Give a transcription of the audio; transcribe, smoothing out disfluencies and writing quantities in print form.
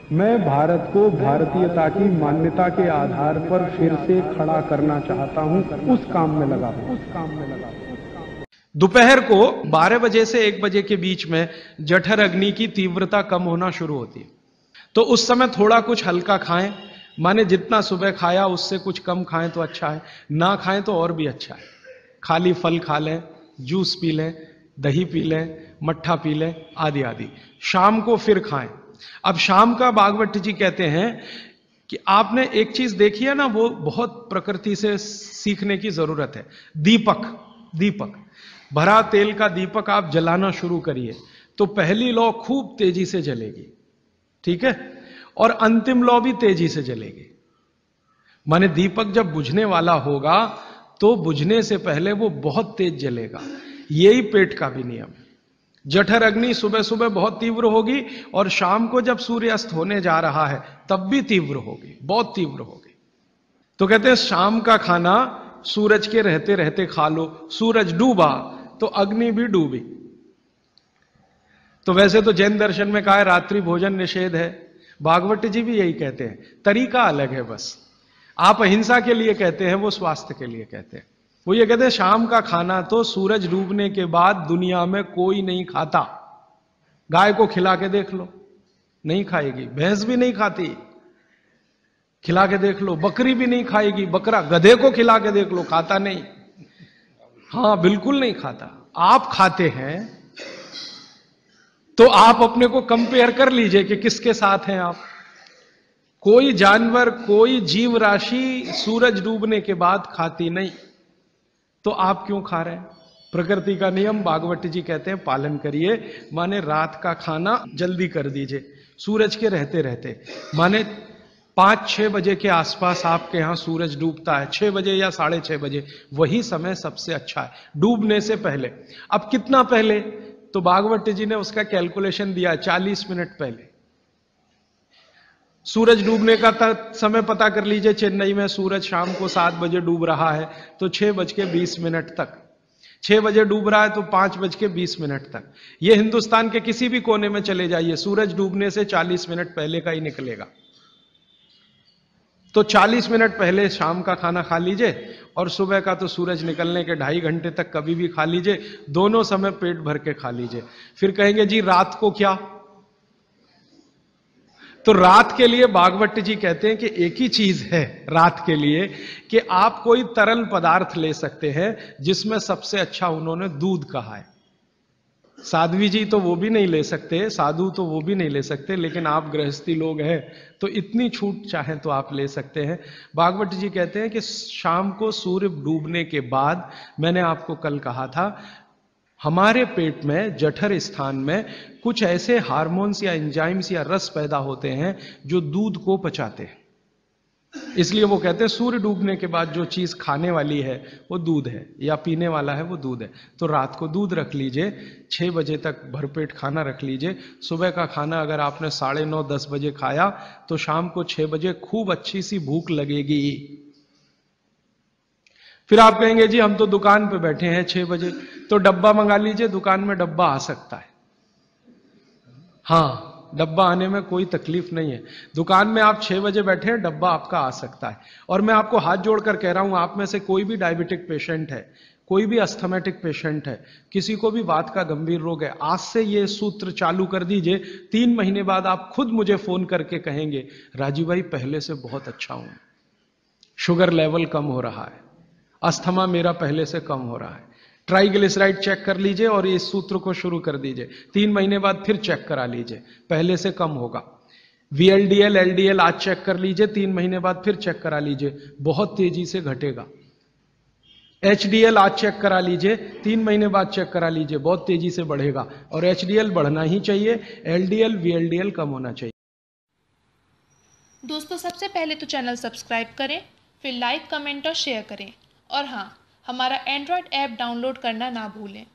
मैं भारत को भारतीयता की मान्यता के आधार पर फिर से खड़ा करना चाहता हूं, उस काम में लगा हूं। दोपहर को 12 बजे से 1 बजे के बीच में जठर अग्नि की तीव्रता कम होना शुरू होती है। तो उस समय थोड़ा कुछ हल्का खाएं, माने जितना सुबह खाया उससे कुछ कम खाएं तो अच्छा है, ना खाएं तो और भी अच्छा है। खाली फल खा लें, जूस पी लें, दही पी लें, मट्ठा पी लें, आदि आदि। शाम को फिर खाएं। अब शाम का भागवत जी कहते हैं कि आपने एक चीज देखी है ना, वो बहुत प्रकृति से सीखने की जरूरत है। दीपक, दीपक भरा तेल का दीपक आप जलाना शुरू करिए तो पहली लौ खूब तेजी से जलेगी, ठीक है, और अंतिम लौ भी तेजी से जलेगी। माने दीपक जब बुझने वाला होगा तो बुझने से पहले वो बहुत तेज जलेगा। यही पेट का भी नियम है। जठर अग्नि सुबह सुबह बहुत तीव्र होगी और शाम को जब सूर्यास्त होने जा रहा है तब भी तीव्र होगी, बहुत तीव्र होगी। तो कहते हैं शाम का खाना सूरज के रहते रहते खा लो। सूरज डूबा तो अग्नि भी डूबी। तो वैसे तो जैन दर्शन में कहा है रात्रि भोजन निषेध है, भागवत जी भी यही कहते हैं, तरीका अलग है बस। आप अहिंसा के लिए कहते हैं, वो स्वास्थ्य के लिए कहते हैं। वो ये कहते हैं शाम का खाना तो सूरज डूबने के बाद दुनिया में कोई नहीं खाता। गाय को खिला के देख लो, नहीं खाएगी। भैंस भी नहीं खाती, खिला के देख लो। बकरी भी नहीं खाएगी, बकरा गधे को खिला के देख लो, खाता नहीं। हां, बिल्कुल नहीं खाता। आप खाते हैं तो आप अपने को कंपेयर कर लीजिए कि किसके साथ हैं आप। कोई जानवर, कोई जीव राशि सूरज डूबने के बाद खाती नहीं, तो आप क्यों खा रहे हैं? प्रकृति का नियम भागवत जी कहते हैं पालन करिए। माने रात का खाना जल्दी कर दीजिए सूरज के रहते रहते। माने 5-6 बजे के आसपास आपके यहां सूरज डूबता है, 6 बजे या 6:30 बजे, वही समय सबसे अच्छा है डूबने से पहले। अब कितना पहले? तो भागवत जी ने उसका कैलकुलेशन दिया, 40 मिनट पहले। सूरज डूबने का समय पता कर लीजिए। चेन्नई में सूरज शाम को 7 बजे डूब रहा है तो 6:20 तक। 6 बजे डूब रहा है तो 5:20 तक। ये हिंदुस्तान के किसी भी कोने में चले जाइए, सूरज डूबने से 40 मिनट पहले का ही निकलेगा। तो 40 मिनट पहले शाम का खाना खा लीजिए और सुबह का तो सूरज निकलने के 2.5 घंटे तक कभी भी खा लीजिए। दोनों समय पेट भर के खा लीजिए। फिर कहेंगे जी रात को क्या? तो रात के लिए भागवत जी कहते हैं कि एक ही चीज है रात के लिए, कि आप कोई तरल पदार्थ ले सकते हैं, जिसमें सबसे अच्छा उन्होंने दूध कहा है। साध्वी जी तो वो भी नहीं ले सकते, साधु तो वो भी नहीं ले सकते, लेकिन आप गृहस्थी लोग हैं तो इतनी छूट चाहें तो आप ले सकते हैं। भागवत जी कहते हैं कि शाम को सूर्य डूबने के बाद, मैंने आपको कल कहा था, हमारे पेट में जठर स्थान में कुछ ऐसे हार्मोन्स या एंजाइम्स या रस पैदा होते हैं जो दूध को पचाते हैं। इसलिए वो कहते हैं सूर्य डूबने के बाद जो चीज खाने वाली है वो दूध है, या पीने वाला है वो दूध है। तो रात को दूध रख लीजिए, 6 बजे तक भरपेट खाना रख लीजिए। सुबह का खाना अगर आपने 9:30-10 बजे खाया तो शाम को 6 बजे खूब अच्छी सी भूख लगेगी। फिर आप कहेंगे जी हम तो दुकान पे बैठे हैं 6 बजे, तो डब्बा मंगा लीजिए, दुकान में डब्बा आ सकता है। हां, डब्बा आने में कोई तकलीफ नहीं है। दुकान में आप 6 बजे बैठे हैं, डब्बा आपका आ सकता है। और मैं आपको हाथ जोड़कर कह रहा हूं, आप में से कोई भी डायबिटिक पेशेंट है, कोई भी अस्थमेटिक पेशेंट है, किसी को भी वात का गंभीर रोग है, आज से ये सूत्र चालू कर दीजिए। 3 महीने बाद आप खुद मुझे फोन करके कहेंगे राजीव भाई पहले से बहुत अच्छा हूं, शुगर लेवल कम हो रहा है, अस्थमा मेरा पहले से कम हो रहा है। ट्राइग्लिसराइड चेक कर लीजिए और इस सूत्र को शुरू कर दीजिए। 3 महीने बाद फिर चेक करा लीजिए, पहले से कम होगा। VLDL LDL आज चेक कर लीजिए, 3 महीने बाद फिर चेक करा लीजिए, बहुत तेजी से घटेगा। HDL आज चेक करा लीजिए, 3 महीने बाद चेक करा लीजिए, बहुत तेजी से बढ़ेगा। और HDL बढ़ना ही चाहिए, LDL VLDL कम होना चाहिए। दोस्तों सबसे पहले तो चैनल सब्सक्राइब करें, फिर लाइक, कमेंट और शेयर करें। और हाँ, हमारा एंड्रॉयड ऐप डाउनलोड करना ना भूलें।